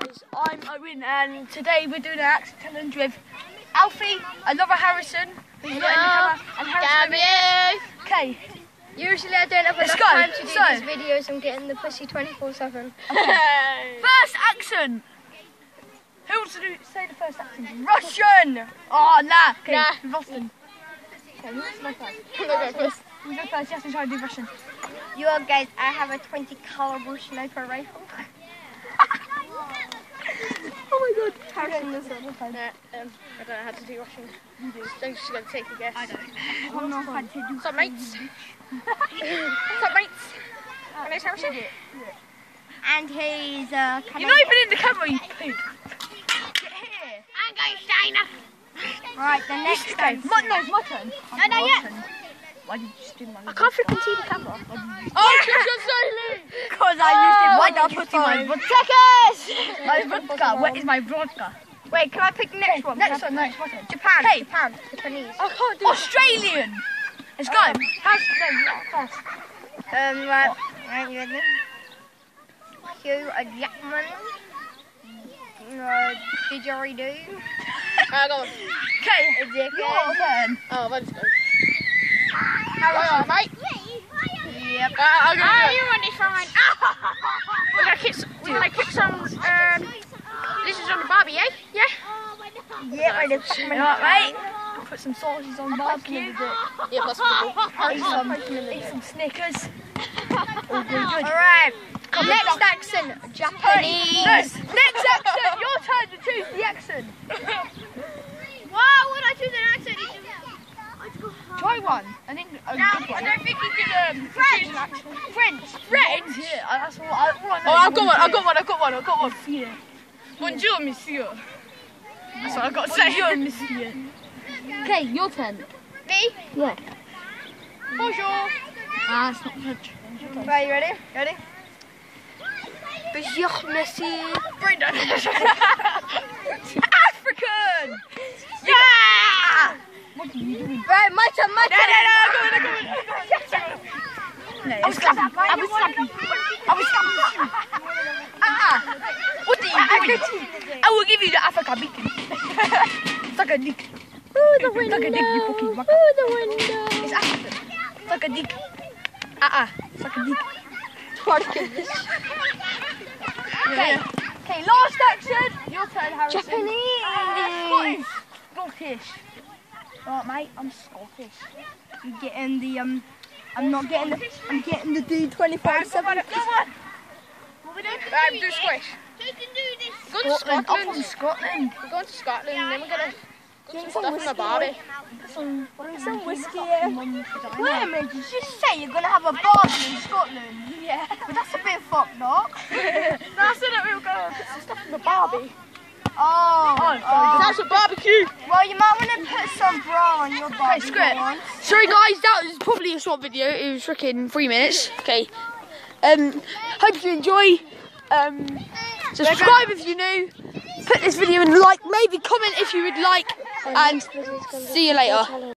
guys, I'm Owen and today we're doing an accent challenge with Alfie, another Harrison, who's not in the camera, and Harrison. Okay. Usually I don't have enough time to do these videos, I'm getting the pussy 24/7. First accent! Who wants to say the first accent? Russian! Oh, nah. Okay, nah. Boston. Okay, who wants to go first? I'm going to go first. You go first, you have to try to do Russian. Yo guys, I have a 20 caliber sniper rifle. Oh my god. Harrison this one. I don't know how to do Russian. You do. So I'm just going to take a guess. I don't. I don't know how to do. What's up, mates? What's up, mates? My name's Harrison. And he's You're not even in the camera, you pig. Get here. I'm going Steiner. Right, the next one. No, it's my turn. No, not yet. Why did you just do my I can't freaking see the camera. Oh, you're silly! Because I used it. Why did you put my vodka? My vodka. Where is my vodka? Wait, can I pick the next one? Next one, no, it's my turn. Japan. Hey. Japan. Japanese. I can't do Australian. Let's go. First. Right, you ready? Hugh Jackman. Didgeridoo. Go on. Okay, your turn. Oh, let's go. How mate? Yep. You want this one? We're gonna kick some. This is on the barbie, eh? Yeah. Yeah, I did. Right, mate. Put some sausages on the barbecue. Yeah, possible. Eat some Snickers. All good. Alright. Next accent, Japanese. Next accent. Your turn to choose the accent. Why would I choose an accent? Try one. I think I don't think you can. French. Yeah, that's all I know. Oh, I've got one. Yeah. Bonjour, monsieur. That's what I've got to say. Bonjour, monsieur. Okay, your turn. Me? Yeah. Bonjour. It's not French. Right, you ready? Ready? Bonjour, monsieur. Brendan. African. Yeah. What are you doing? Right, my turn. No, go on. No, I will slap you. What are you doing? I will give you the Africa beacon. Suck a dick. Through the window. Suck a dick, you fucking mucker. Through the window. It's African. Suck a dick. Suck a dick. Okay, last accent. Your turn, Harrison. Japanese. Scottish. Alright, mate, I'm Scottish. You getting the I'm getting the D24/7. Come on. What we doing? Right, do squish. Go to Scotland. I'm from Scotland. We're going to Scotland and then we're gonna get some stuff in the barbie. Bring some whiskey here. Wait a minute, did you just say you're gonna have a barbie in Scotland? Yeah. But that's a bit fucked up. No, I said that we were going to put some stuff in the barbie. That's a barbecue. Well, you might want to put some bra on your barbie. Okay, screw it. Sorry guys, that was probably a short video. It was freaking 3 minutes. Okay. Hope you enjoy. Subscribe if you're new. Put this video in like, maybe comment if you would like, and see you later.